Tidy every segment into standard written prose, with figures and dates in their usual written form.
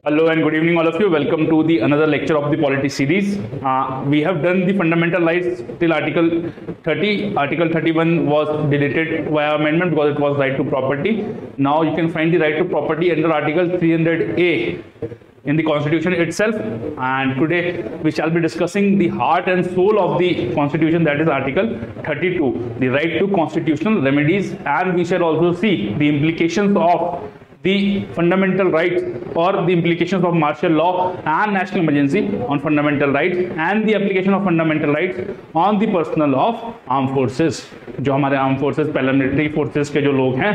Hello and good evening all of you. Welcome to the another lecture of the polity series. We have done the fundamental rights till Article 30. Article 31 was deleted via amendment because it was right to property. Now you can find the right to property under Article 300A in the Constitution itself. And today we shall be discussing the heart and soul of the Constitution, that is Article 32, the right to constitutional remedies, and we shall also see the implications of the fundamental rights or the implications of martial law and national emergency on fundamental rights and the application of fundamental rights on the personnel of armed forces. जो हमारे armed forces, paramilitary forces के जो लोग हैं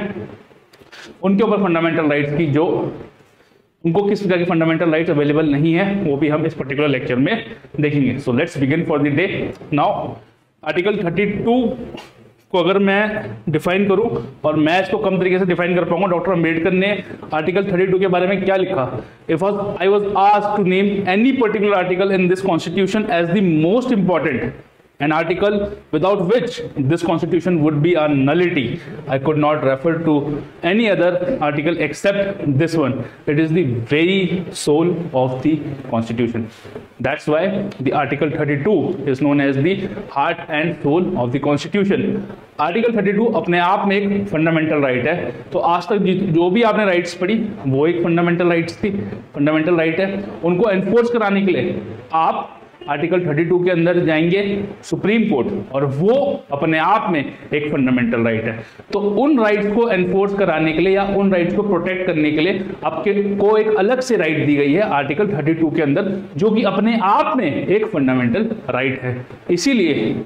उनके ऊपर fundamental rights की जो उनको किस प्रकार की फंडामेंटल राइट्स अवेलेबल नहीं है वो भी हम इस पर्टिकुलर लेक्चर में देखेंगे. So let's begin for the day. Now article 32 को अगर मैं डिफाइन करूं, और मैं इसको कम तरीके से डिफाइन कर पाऊंगा, डॉक्टर अंबेडकर ने आर्टिकल 32 के बारे में क्या लिखा. If I was asked to name any particular article in this constitution as the most important, an article without which this constitution would be a nullity, I could not refer to any other article except this one. It is the very soul of the constitution. That's why the article 32 is known as the heart and soul of the constitution. Article 32 अपने आप में एक fundamental right है. तो आज तक जो भी आपने राइट्स पढ़ी वो एक फंडामेंटल राइट्स थी, फंडामेंटल राइट है. उनको एनफोर्स कराने के लिए आप आर्टिकल 32 के अंदर जाएंगे सुप्रीम कोर्ट, और वो अपने आप में एक फंडामेंटल राइट है. तो उन राइट्स को एनफोर्स कराने के लिए या उन राइट्स को प्रोटेक्ट करने के लिए आपके को एक अलग से राइट दी गई है आर्टिकल 32 के अंदर, जो कि अपने आप में एक फंडामेंटल राइट है. इसीलिए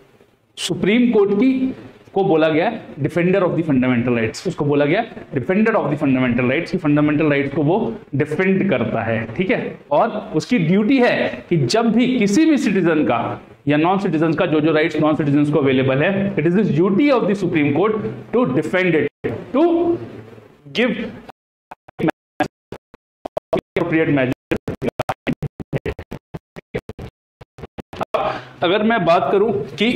सुप्रीम कोर्ट की को बोला गया defender of the fundamental rights. उसको बोला गया defender of the fundamental rights. की फंडामेंटल राइट्स को वो डिफेंड करता है, ठीक है. और उसकी ड्यूटी है कि जब भी किसी भी सिटीजन का या नॉन सिटीजन का जो राइट्स नॉन सिटीजन को अवेलेबल है, it is this duty of the Supreme Court to defend it, to give appropriate measure. अगर मैं बात करूं कि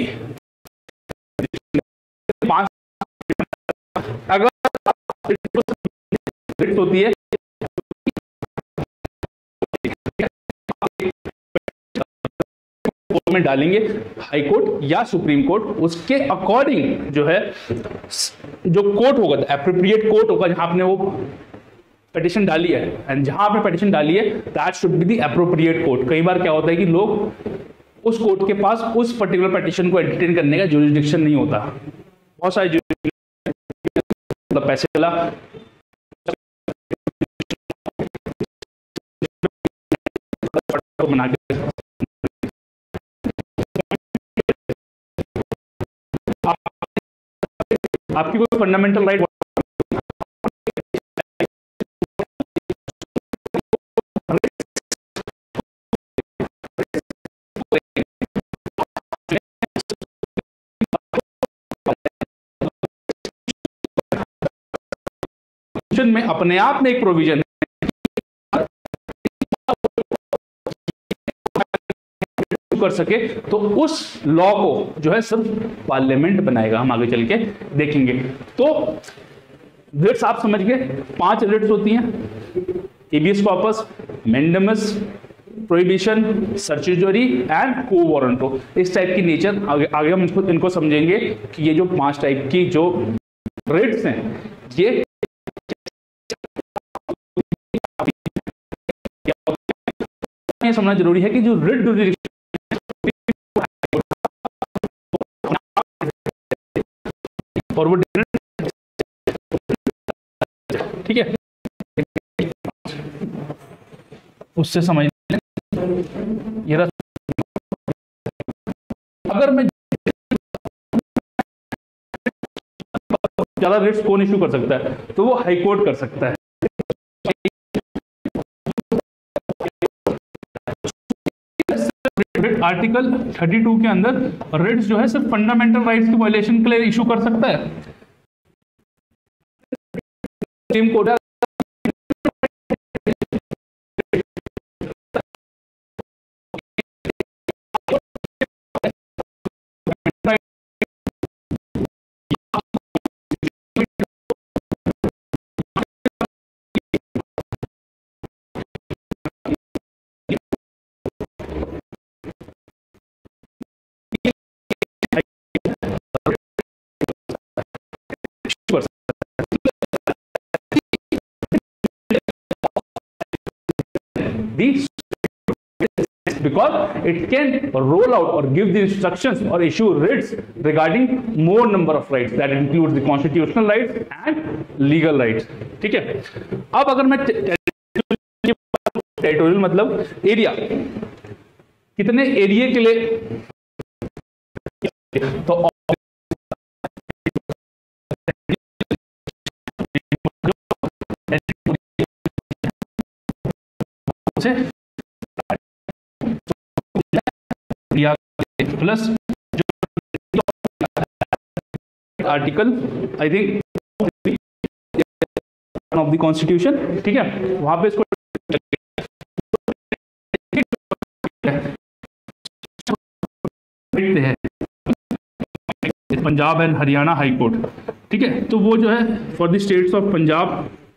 अगर होती है में डालेंगे हाई कोर्ट या सुप्रीम कोर्ट, उसके अकॉर्डिंग जो है जो कोर्ट होगा, एप्रोप्रिएट कोर्ट होगा जहां आपने वो पिटीशन डाली है, एंड जहां आपने पिटीशन डाली है that should be the appropriate court. कई बार क्या होता है कि लोग उस कोर्ट के पास उस पर्टिकुलर पिटीशन को एंटरटेन करने का जुरिसडिक्शन नहीं होता. बहुत सारे पैसे वाला बना के आपकी कोई फंडामेंटल राइट में अपने आप में एक प्रोविजन कर सके, तो उस लॉ को जो है सिर्फ पार्लियामेंट बनाएगा. हम आगे चल के देखेंगे. तो रिट्स आप समझ गए, 5 रिट्स होती हैं: habeas corpus, mandamus, prohibition, certiorari and quo warranto. इस टाइप की नेचर आगे हम इनको समझेंगे कि ये जो 5 टाइप की जो रिट्स हैं ये समझना जरूरी है कि जो रिट जुरिडिक्शन और वो ठीक है, उससे समझ ये अगर मैं ज्यादा रिट्स कौन इश्यू कर सकता है, तो वो हाई कोर्ट कर सकता है. आर्टिकल 32 के अंदर रिट्स जो है सिर्फ फंडामेंटल राइट्स की वायलेशन के लिए इशू कर सकता है. Supreme Court the because it can roll out or give the instructions or issue writs regarding more number of rights that includes the constitutional rights and legal rights. ठीक है, अब अगर मैं टेरिटोरियल मतलब एरिया, कितने एरिया के लिए, तो plus article I think of the constitution, ठीक है, वहां पे इसको है Punjab and Haryana High Court, ठीक है, तो वो जो है for the states of Punjab,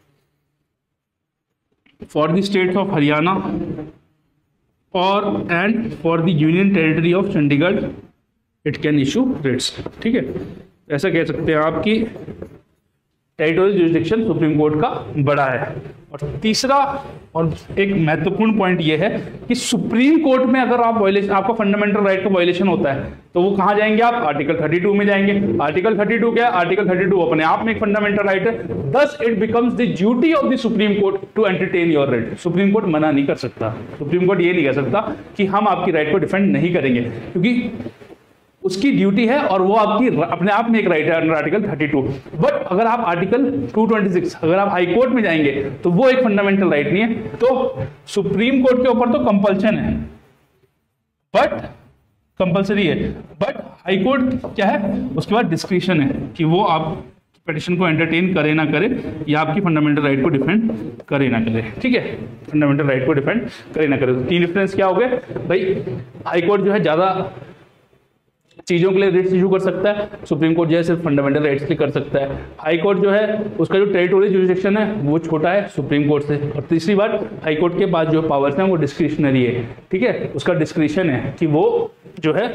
for the states of Haryana और and for the union territory of Chandigarh it can issue writs, ठीक है, ऐसा कह सकते हैं आप कि टेरिटोरियल जुरिसडिक्शन सुप्रीम कोर्ट का बड़ा है। और तीसरा और एक महत्वपूर्ण पॉइंट ये है कि सुप्रीम कोर्ट में अगर आप वायलेशन, आपका फंडामेंटल राइट का वायलेशन होता है तो वो कहाँ जाएंगे आप, आर्टिकल 32 में जाएंगे। आर्टिकल 32 क्या है, आर्टिकल 32 अपने आप में एक फंडामेंटल राइट है, thus it becomes the duty of the Supreme Court to entertain your right. Supreme Court मना नहीं कर सकता, सुप्रीम कोर्ट ये नहीं कह सकता कि हम आपकी राइट को डिफेंड नहीं करेंगे, क्योंकि उसकी ड्यूटी है और वो आपकी अपने आप में एक राइट है अंडर आर्टिकल 32। बट अगर आप आर्टिकल 226 अगर आप हाई कोर्ट में जाएंगे तो वो एक फंडामेंटल राइट नहीं है। तो सुप्रीम कोर्ट के ऊपर तो कंपल्शन है, बट कंपल्सरी है, बट हाई कोर्ट क्या है, उसके बाद डिस्क्रिशन है कि वो आप पिटिशन को एंटरटेन करे ना करे या आपकी फंडामेंटल राइट को डिफेंड करे ना करे, ठीक है, फंडामेंटल राइट को डिफेंड करे ना करे। तो तीन डिफरेंस क्या हो गए भाई, हाई कोर्ट जो है ज्यादा चीजों के लिए रिट्स इशू कर सकता है, सुप्रीम कोर्ट जो है सिर्फ फंडामेंटल राइट्स के लिए कर सकता है। हाई कोर्ट जो है उसका जो टेरिटोरियल जुरिसडिक्शन है वो छोटा है सुप्रीम कोर्ट से। और तीसरी बात, हाई कोर्ट के पास जो पावर्स हैं वो डिस्क्रिशनरी है, ठीक है, उसका डिस्क्रिशन है कि वो जो है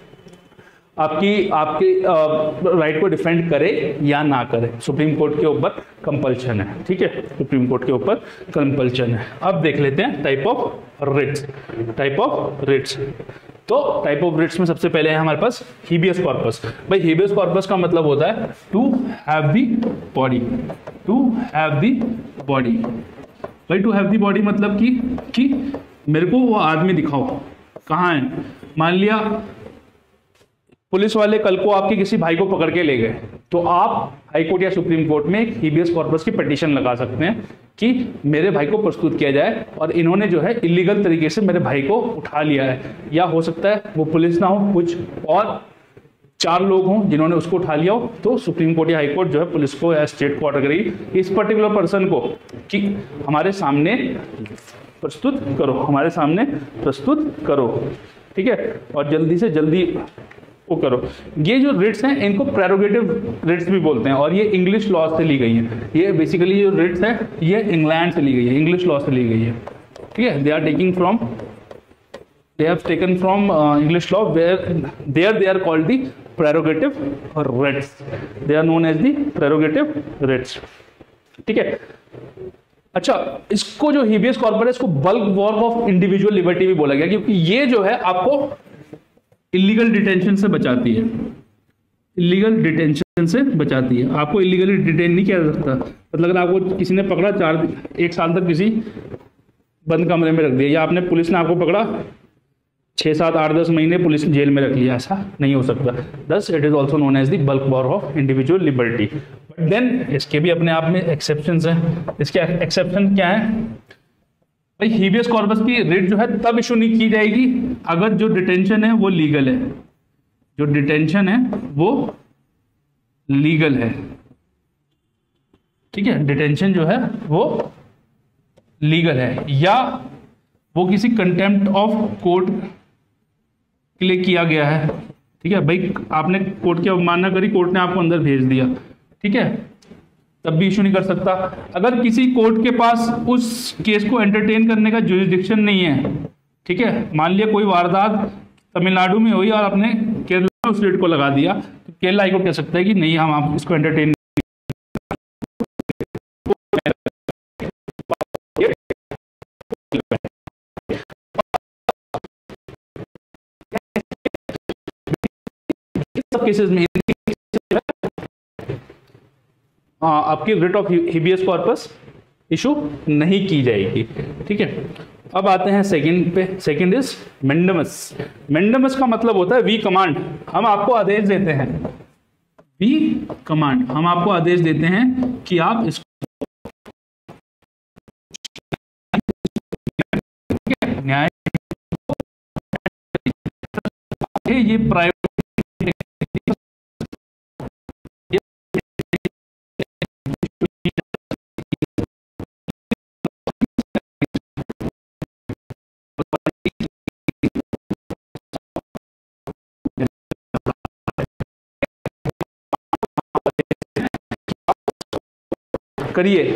आपकी राइट को डिफेंड करे या ना करे। सुप्रीम कोर्ट के ऊपर कंपल्शन है, ठीक है, सुप्रीम कोर्ट के ऊपर कंपल्शन है। अब देख लेते हैं type of writs, type of writs. तो टाइप ऑफ रिट्स में सबसे पहले है हमारे पास हीबियस कॉर्पस। भाई हीबियस कॉर्पस का मतलब होता है to have the body, to have the body. भाई टू हैव द बॉडी मतलब कि मेरे को वो आदमी दिखाओ कहाँ है। मान लिया पुलिस वाले कल को आपके किसी भाई को पकड़ के ले गए, तो आप हाई कोर्ट या सुप्रीम कोर्ट में एक हीबियस कॉर्पस की पिटीशन लगा सकते हैं कि मेरे भाई को प्रस्तुत किया जाए और इन्होंने जो है इलीगल तरीके से मेरे भाई को उठा लिया है। या हो सकता है वो पुलिस ना हो, कुछ और चार लोग हों जिन्होंने उसको उठा लिया हो, तो सुप्रीम कोर्ट या हाई कोर्ट जो है पुलिस को या स्टेट को ऑर्डर करेगी इस पर्टिकुलर पर्सन को कि हमारे सामने प्रस्तुत करो, हमारे सामने प्रस्तुत करो, ठीक है, और जल्दी से जल्दी वो करो। ये जो रिट्स हैं इनको प्रेरोगेटिव रिट्स भी बोलते हैं और ये इंग्लिश लॉ से ली गई है। ये बेसिकली जो रिट्स है ये इंग्लैंड से ली गई है, इंग्लिश लॉ से ली गई है, ठीक है। They have taken from English law where they are called the prerogative writs, they are known as the prerogative writs, ठीक है। अच्छा, इसको जो हीबियस कॉर्पस है इसको bulwark of individual liberty भी बोला गया, क्योंकि ये जो है आपको इलीगल डिटेंशन से बचाती है, इलीगल डिटेंशन से बचाती है। आपको इलीगली डिटेन नहीं किया जा सकता। मतलब अगर आपको किसी ने पकड़ा 1 साल तक किसी बंद कमरे में रख दिया, या आपने पुलिस ने आपको पकड़ा 6, 7, 8, 10 महीने पुलिस ने जेल में रख लिया, ऐसा नहीं हो सकता। Thus it is also known as the bulwark of individual liberty. But then इसके भी अपने आप में एक्सेप्शंस हैं। इसके एक्सेप्शन क्या है भाई, हीबियस कॉर्पस की रिट जो है तब इशू नहीं की जाएगी अगर जो डिटेंशन है वो लीगल है, जो डिटेंशन है वो लीगल है, ठीक है, डिटेंशन जो है वो लीगल है, या वो किसी कंटेम्प्ट ऑफ कोर्ट के लिए किया गया है, ठीक है। भाई आपने कोर्ट की अवमानना करी, कोर्ट ने आपको अंदर भेज दिया, ठीक है, तब भी इशू नहीं कर सकता। अगर किसी कोर्ट के पास उस केस को एंटरटेन करने का जुरिसडिक्शन नहीं है, ठीक है, मान लिया कोई वारदात तमिलनाडु में हुई और आपने केरला में उस रेट को लगा दिया, तो केरला हाईकोर्ट कह सकता है कि नहीं, हम आप इसको एंटरटेन सब केसेस में आपकी writ of habeas corpus issue नहीं की जाएगी। ठीक है, अब आते हैं सेकंड पे। Second is mandamus. मेंडमस का मतलब होता है वी कमांड। हम आपको आदेश देते हैं, वी कमांड, हम आपको आदेश देते हैं कि आप इसको न्याय, ये प्राइवेट करिए।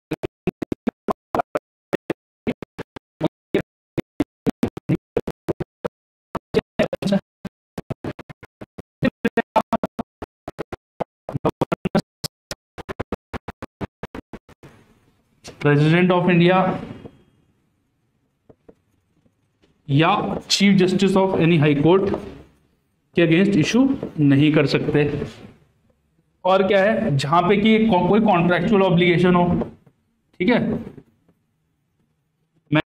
प्रेसिडेंट ऑफ इंडिया या Chief Justice of any High court के अगेंस्ट इशू नहीं कर सकते। और क्या है, जहां पे कि कोई कॉन्ट्रैक्चुअल ऑब्लिगेशन हो, ठीक है, मैं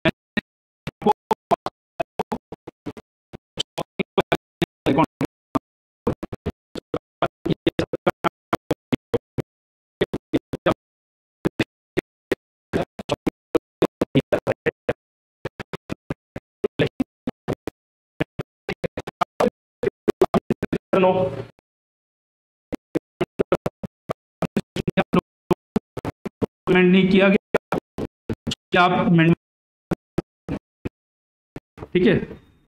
नहीं किया गया, क्या आप, ठीक है,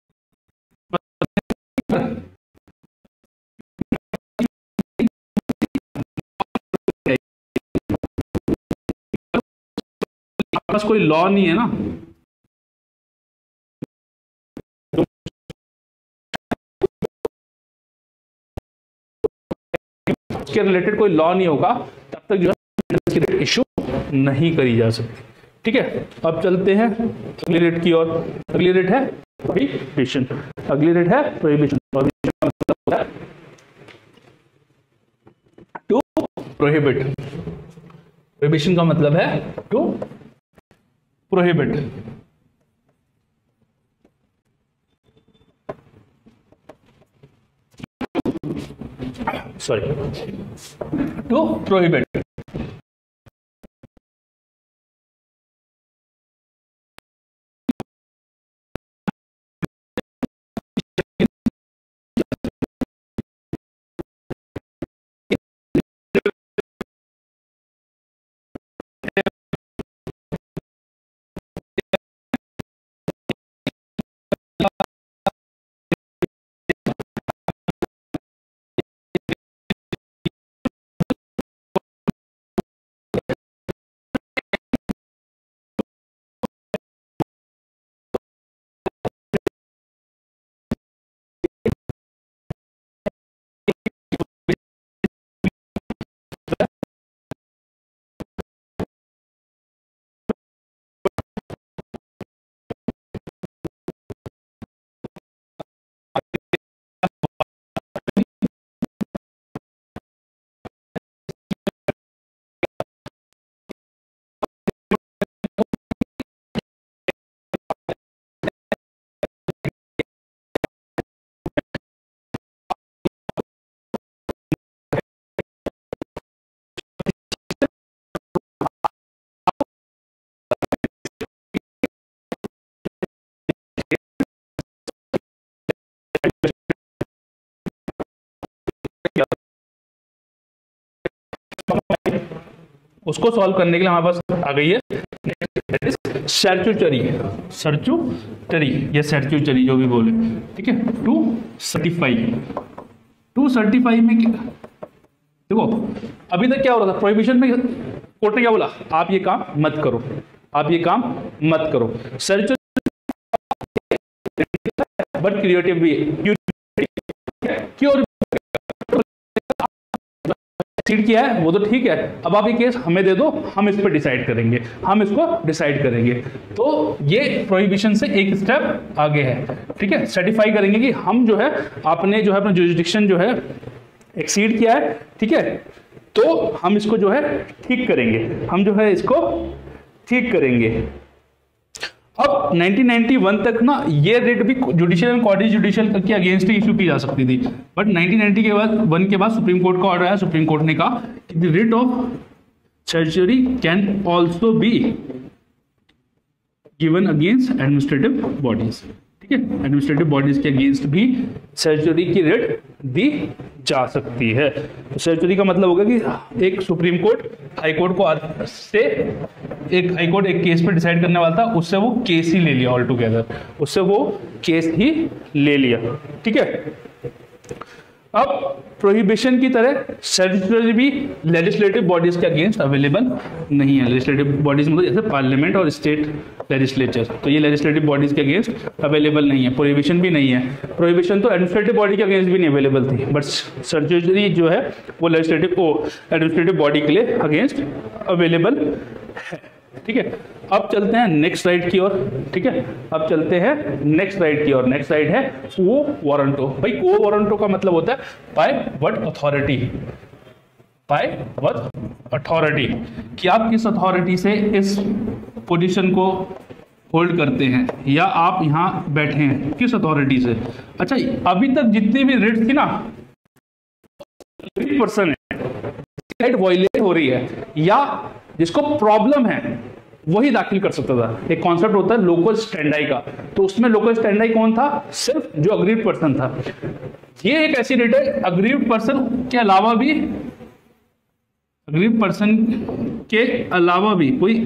पास कोई लॉ नहीं है ना, उसके रिलेटेड कोई लॉ नहीं होगा तब तक जो है इशू नहीं करी जा सकती। ठीक है, अब चलते हैं अगली रेट की ओर। अगली रेट है प्रोहिबिशन। अगली रेट है प्रोहिबिशन। To prohibit. प्रोहिबिशन का मतलब है to prohibit. Sorry, to prohibit. उसको सॉल्व करने के लिए हमारे पास आ गई है सर्चुटरी। सर्चुटरी या सर्चुटरी जो भी बोले, ठीक है। To certify. टू सर्टिफाई में देखो अभी तक क्या हो रहा था, प्रोहिबिशन में कोर्ट ने क्या बोला, आप ये काम मत करो, आप ये काम मत करो। सर्च बट क्रिएटिव भी क्योर किया है वो तो ठीक है, अब आप ये केस हमें दे दो, हम इस पर डिसाइड करेंगे, हम इसको डिसाइड करेंगे। तो ये प्रोहिबिशन से एक स्टेप आगे है, ठीक है। सर्टिफाई करेंगे कि हम जो है आपने जो है अपना जुरिस्डिक्शन जो है एक्सीड किया है, ठीक है, तो हम इसको जो है ठीक करेंगे, हम जो है इसको ठीक करेंगे। अब 1991 तक ना ये रेट भी जुडिशियल एंड क्वाड्री जुडिशियल के अगेंस्ट ही इशू की जा सकती थी, बट 1990 के बाद 1 के बाद सुप्रीम कोर्ट का ऑर्डर आया, सुप्रीम कोर्ट ने कहा कि the writ of certiorari can also be given against administrative bodies, ठीक है, एडमिनिस्ट्रेटिव बॉडीज के अगेंस्ट भी सर्जरी की रिट दी जा सकती है। तो सर्जरी का मतलब होगा कि एक सुप्रीम कोर्ट हाई कोर्ट को से एक हाई कोर्ट एक केस पे डिसाइड करने वाला था, उससे वो केस ही ले लिया ऑल टुगेदर, उससे वो केस ही ले लिया, ठीक है। अब प्रोहिबिशन की तरह सर्जरी भी लेजिस्लेटिव बॉडीज के अगेंस्ट अवेलेबल नहीं है। लेजिस्लेटिव बॉडीज मतलब जैसे पार्लियामेंट और स्टेट लेजिस्लेचर, तो ये लेजिस्लेटिव बॉडीज के अगेंस्ट अवेलेबल नहीं है। प्रोहिबिशन भी नहीं है, प्रोहिबिशन तो एडमिनिस्ट्रेटिव बॉडी के अगेंस्ट भी नहीं अवेलेबल थी, बट सर्जरी जो है वो लेजिस्लेटिव एडमिनिस्ट्रेटिव बॉडी के लिए अगेंस्ट अवेलेबल है, ठीक है। अब चलते हैं नेक्स्ट स्लाइड की ओर, ठीक है, अब चलते हैं नेक्स्ट स्लाइड की ओर। नेक्स्ट स्लाइड है क्वो वारंटो। भाई क्वो वारंटो का मतलब होता है by what authority, by what authority, कि आप किस अथॉरिटी से इस पोजीशन को होल्ड करते हैं या आप यहां बैठे हैं, किस अथॉरिटी से। अच्छा, अभी तक जितनी भी रिट थी ना, पर्सन है राइट वायलेट हो रही है या जिसको प्रॉब्लम है वही दाखिल कर सकता था। एक कॉन्सेप्ट होता है लोकल स्टैंडाई का, तो उसमें लोकल स्टैंडाई कौन था? सिर्फ जो अग्रीव्ड पर्सन था। ये एक ऐसी रिट है अग्रीव्ड पर्सन के अलावा भी, अग्रीव्ड पर्सन के अलावा भी कोई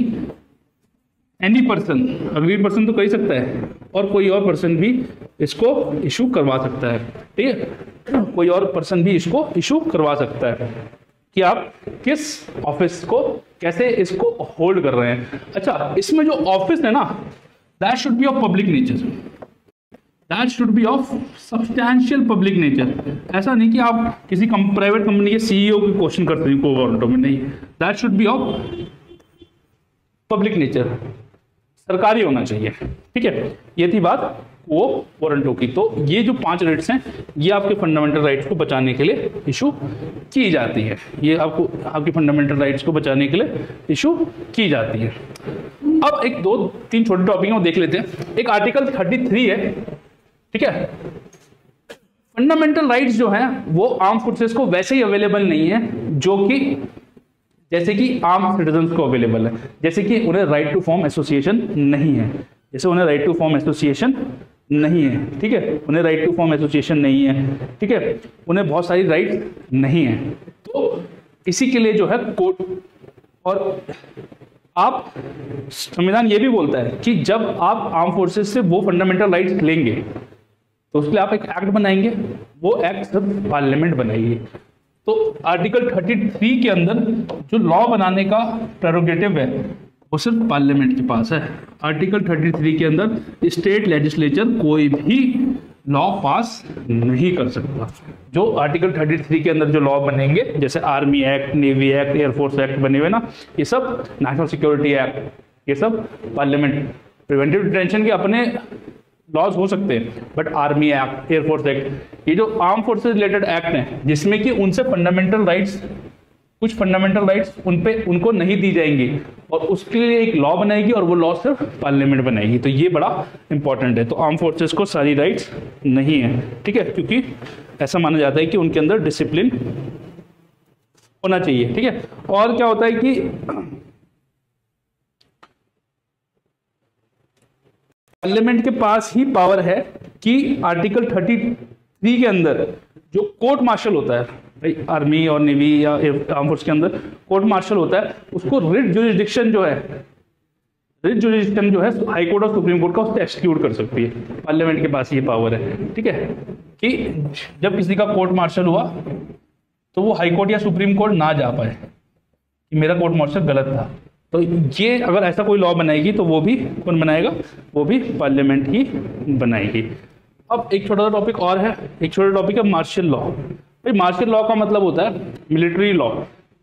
एनी पर्सन, अग्रीव्ड पर्सन तो कर ही सकता है और कोई और पर्सन भी इसको इशू करवा सकता है, ठीक है, कोई और पर्सन भी इसको इशू करवा सकता है कि आप किस ऑफिस को कैसे इसको होल्ड कर रहे हैं। अच्छा, इसमें जो ऑफिस है ना, that should be of public nature, that should be of substantial public nature. ऐसा नहीं कि आप किसी प्राइवेट कंपनी के सीईओ की क्वेश्चन करते हैं गवर्नमेंट में, नहीं, that should be of public nature, सरकारी होना चाहिए, ठीक है। ये थी बात वो वारंटो की। तो ये जो 5 रेट्स हैं ये आपके फंडामेंटल राइट्स को बचाने के लिए इशू की जाती है, ये आपको आपके फंडामेंटल राइट्स को बचाने के लिए इशू की जाती है। अब एक 2-3 छोटे टॉपिक हैं वो देख लेते हैं। एक आर्टिकल 33 है, ठीक है। फंडामेंटल राइट्स जो हैं वो आर्म फोर्सेस को वैसे ही अवेलेबल नहीं है जो कि जैसे कि आर्म सिटीजन्स को अवेलेबल है, जैसे कि उन्हें राइट टू फॉर्म एसोसिएशन नहीं है, जैसे उन्हें राइट टू फॉर्म एसोसिएशन नहीं है, ठीक है, उन्हें राइट टू फॉर्म एसोसिएशन नहीं है, ठीक है, उन्हें बहुत सारी राइट नहीं है। तो इसी के लिए जो है कोर्ट, और आप संविधान ये भी बोलता है कि जब आप आर्म फोर्सेस से वो फंडामेंटल राइट्स लेंगे तो उसके लिए आप एक एक्ट बनाएंगे, वो एक्ट सब पार्लियामेंट बनाएगी। तो आर्टिकल 33 के अंदर जो लॉ बनाने का प्रेरोगेटिव है वो सिर्फ पार्लियामेंट के पास है। आर्टिकल 33 के अंदर स्टेट लेजिस्लेचर कोई भी लॉ पास नहीं कर सकता। जो आर्टिकल 33 के अंदर जो लॉ बनेंगे, जैसे army act, navy act, air force act बने हुए ना, ये सब नेशनल सिक्योरिटी एक्ट, ये सब पार्लियामेंट, प्रिवेंटिव डिटेंशन के अपने लॉज हो सकते हैं, but army act, air force act, ये जो आर्म फोर्सेस रिलेटेड एक्ट हैं जिसमें कि उनसे फंडामेंटल राइट्स, कुछ फंडामेंटल राइट्स उनको नहीं दी जाएंगी और उसके लिए एक लॉ बनाएगी और वो लॉ सिर्फ पार्लियामेंट बनाएगी। तो ये बड़ा इंपॉर्टेंट है। तो आर्म फोर्सेस को सारी राइट्स नहीं है, ठीक है, क्योंकि ऐसा माना जाता है कि उनके अंदर डिसिप्लिन होना चाहिए, ठीक है। और क्या होता है कि पार्लियामेंट के पास ही पावर है कि आर्टिकल 33 के अंदर जो कोर्ट मार्शल होता है, भाई आर्मी और नेवी या आर्म फोर्स के अंदर कोर्ट मार्शल होता है, उसको रिट जुरिस्डिक्शन जो है, रिट जुरिस्डिक्शन जो है हाई कोर्ट और सुप्रीम कोर्ट का उससे एक्सक्यूट कर सकती है। पार्लियामेंट के पास ये पावर है, ठीक है, कि जब किसी का कोर्ट मार्शल हुआ तो वो हाई कोर्ट या सुप्रीम कोर्ट ना जा पाए कि मेरा कोर्ट मार्शल गलत था। तो ये अगर ऐसा कोई लॉ बनाएगी तो वो भी कौन बनाएगा? वो भी पार्लियामेंट ही बनाएगी। अब एक छोटा सा टॉपिक और है, एक छोटा टॉपिक है मार्शल लॉ। भाई मार्शल लॉ का मतलब होता है मिलिट्री लॉ,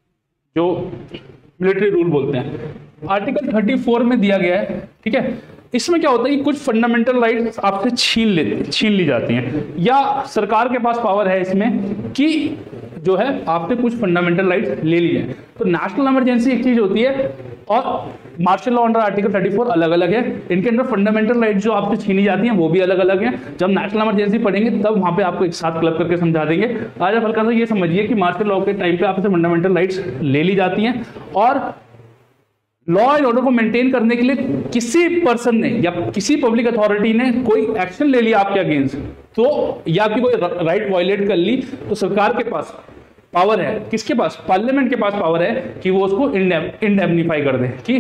जो मिलिट्री रूल बोलते हैं। आर्टिकल 34 में दिया गया है, ठीक है, इसमें क्या होता है कि कुछ फंडामेंटल राइट्स आपसे छीन ली जाती हैं, या सरकार के पास पावर है इसमें कि जो है आपसे कुछ फंडामेंटल राइट्स ले ली जाए। तो नेशनल इमरजेंसी एक चीज होती है और मार्शल लॉ अंडर आर्टिकल 34 अलग अलग है। इनके अंदर फंडामेंटल राइट्स जो आपसे छीनी जाती हैं वो भी अलग अलग हैं। जब नेशनल इमरजेंसी पढ़ेंगे तब वहां पे आपको एक साथ क्लब करके समझा देंगे। आज आप हल्का सा ये समझिए कि मार्शल लॉ के टाइम पे आपसे फंडामेंटल राइट्स ले ली जाती हैं, और लॉ एंड ऑर्डर को मेंटेन करने के लिए किसी पर्सन ने या किसी पब्लिक अथॉरिटी ने कोई एक्शन ले लिया आपके अगेंस्ट, तो या आपकी कोई राइट वायलेट कर ली, तो सरकार के पास पावर है, किसके पास, पार्लियामेंट के पास पावर है कि वो उसको इंडेमनीफाई कर दे कि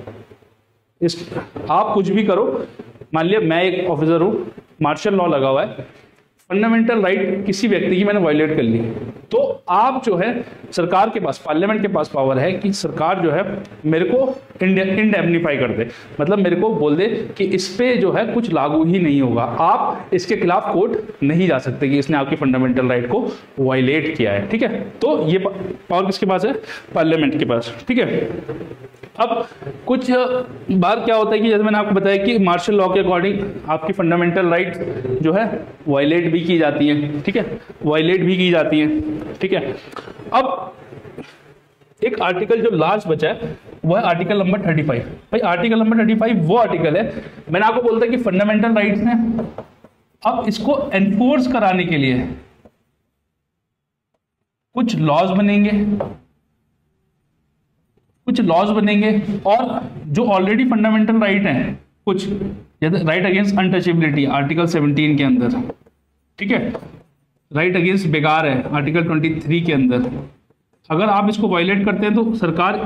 आप कुछ भी करो। मान लिया मैं एक ऑफिसर हूं, मार्शल लॉ लगा हुआ है, फंडामेंटल राइट किसी व्यक्ति की मैंने वायलेट कर ली, तो आप जो है सरकार के पास, पार्लियामेंट के पास पावर है कि सरकार जो है मेरे को इंडेमनीफाई कर दे, मतलब मेरे को बोल दे कि इस पे जो है कुछ लागू ही नहीं होगा, आप इसके खिलाफ कोर्ट नहीं जा सकते कि इसने आपकी फंडामेंटल राइट को वायलेट किया है। ठीक है, तो ये पावर किसके पास है, पार्लियामेंट के पास। ठीक है, अब कुछ बार क्या होता है कि जैसे मैंने आपको बताया कि मार्शल लॉ के अकॉर्डिंग आपकी फंडामेंटल राइट जो है वायलेट भी की जाती है। ठीक है, वायलेट भी की जाती है। ठीक है, अब एक आर्टिकल जो लास्ट बचा है वो है आर्टिकल नंबर 35। भाई आर्टिकल नंबर 35 वो आर्टिकल है, मैंने आपको बोलता कि फंडामेंटल राइट्स हैं, अब इसको एनफोर्स कराने के लिए कुछ लॉज बनेंगे, और जो ऑलरेडी फंडामेंटल राइट हैं कुछ, जैसे राइट अगेंस्ट अनटचेबिलिटी आर्टिकल 17 के अंदर, ठीक है, राइट अगेंस्ट बेगार है आर्टिकल 23 के अंदर, अगर आप इसको वायलेट करते हैं तो सरकार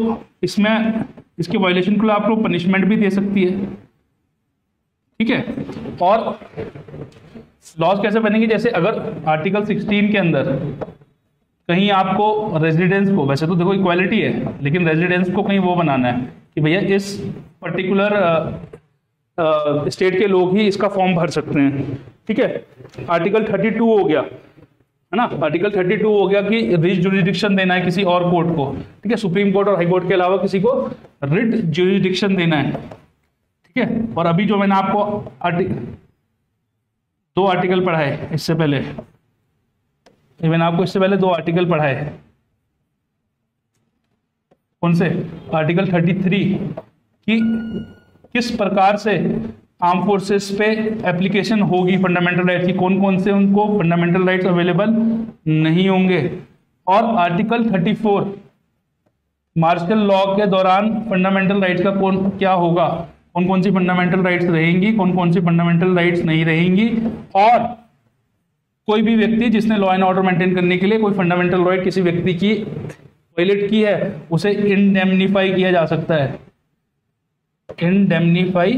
इसके वायलेशन के लिए आपको पनिशमेंट भी दे सकती है। ठीक है, और लॉज कैसे बनेंगे, जैसे अगर आर्टिकल 16 के अंदर कहीं आपको रेजिडेंस को, वैसे तो देखो इक्वालिटी है, लेकिन रेजिडेंस को कहीं वो बनाना है कि भैया इस पर्टिकुलर स्टेट के लोग ही इसका फॉर्म भर सकते हैं। ठीक है, आर्टिकल 32 हो गया है ना, आर्टिकल 32 हो गया कि रिट जुरिडिक्शन देना है किसी और कोर्ट को। ठीक है, सुप्रीम कोर्ट और हाई कोर्ट के अलावा किसी को रिट जुरिडिक्शन देना है। ठीक है, और अभी जो मैंने आपको 2 आर्टिकल पढ़ाए इससे पहले, मैंने आपको इससे पहले 2 आर्टिकल पढ़ाए, कौन से, आर्टिकल 33 कि किस प्रकार से आर्म फोर्सेस पे एप्लीकेशन होगी फंडामेंटल राइट्स की, कौन कौन से उनको फंडामेंटल राइट्स अवेलेबल नहीं होंगे, और आर्टिकल 34 मार्शल लॉ के दौरान फंडामेंटल राइट्स का क्या होगा, कौन कौन सी फंडामेंटल राइट्स रहेंगी, कौन कौन सी फंडामेंटल राइट्स नहीं रहेंगी, और कोई भी व्यक्ति जिसने लॉ एंड ऑर्डर मेंटेन करने के लिए कोई फंडामेंटल राइट किसी व्यक्ति की वायलेट की है उसे इंडेमनीफाई किया जा सकता है, इंडेमनीफाई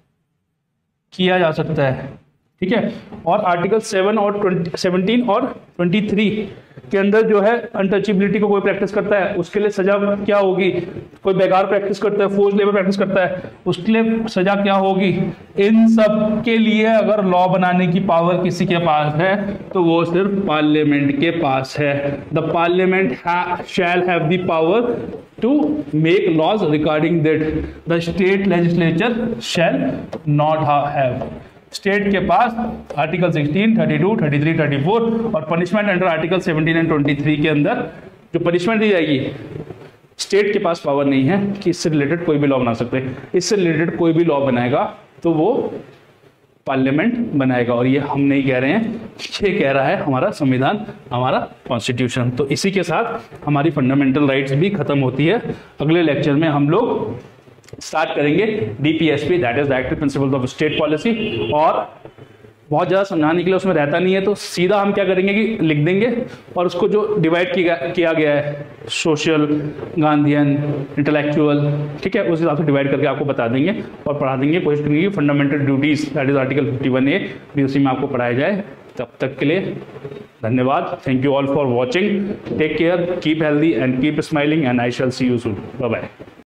किया जा सकता है। ठीक है, और आर्टिकल 17 और 23 के अंदर जो है अनटचेबिलिटी को कोई प्रैक्टिस करता है उसके लिए सजा क्या होगी, कोई बेगार प्रैक्टिस करता है, फोर्स लेबर प्रैक्टिस करता है उसके लिए सजा क्या होगी। इन सब के लिए अगर लॉ बनाने की पावर किसी के पास है तो वो सिर्फ पार्लियामेंट के पास है। The parliament shall have the power to make laws regarding that, the state legislature shall not have। State के पास आर्टिकल 16, 32, 33, 34 और पनिशमेंट अंडर आर्टिकल 17 एंड 23 के अंदर जो पनिशमेंट दी जाएगी, स्टेट के पास पावर नहीं है कि इससे रिलेटेड कोई भी लॉ बना सकते। इससे रिलेटेड कोई भी लॉ बनाएगा तो वो पार्लियामेंट बनाएगा, और ये हम नहीं कह रहे हैं, ये कह रहा है हमारा संविधान, हमारा कॉन्स्टिट्यूशन। तो इसी के साथ हमारी फंडामेंटल राइट्स भी खत्म होती है। अगले लेक्चर में हम लोग स्टार्ट करेंगे DPSP, that is directive principles of state policy, और बहुत ज़्यादा समझाने के लिए उसमें रहता नहीं है, तो सीधा हम क्या करेंगे कि लिख देंगे और उसको जो डिवाइड किया गया है सोशल, गांधीयन, इंटेलेक्चुअल, ठीक है, उस हिसाब से डिवाइड करके आपको बता देंगे और पढ़ा देंगे। कोशिश करेंगे fundamental duties that is article 51A भी उसी में आपको पढ़ाया जाए। तब तक के लिए धन्यवाद। Thank you all for watching. Take care, keep healthy and keep smiling and I shall see you soon. Bye bye.